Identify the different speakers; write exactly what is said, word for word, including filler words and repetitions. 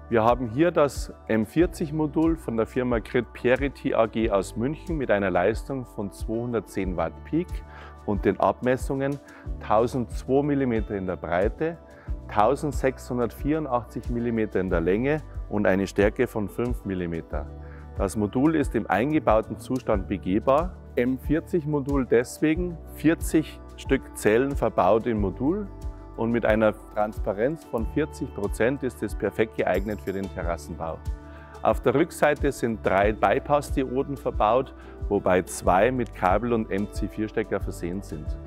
Speaker 1: Wir haben hier das M vierzig Modul von der Firma Grid Pierity A G aus München mit einer Leistung von zweihundertzehn Watt Peak und den Abmessungen tausendzwei Millimeter in der Breite, eintausendsechshundertvierundachtzig Millimeter in der Länge und eine Stärke von fünf Millimeter. Das Modul ist im eingebauten Zustand begehbar. M vierzig Modul deswegen, vierzig Stück Zellen verbaut im Modul. Und mit einer Transparenz von vierzig Prozent ist es perfekt geeignet für den Terrassenbau. Auf der Rückseite sind drei Bypass-Dioden verbaut, wobei zwei mit Kabel- und M C vier Stecker versehen sind.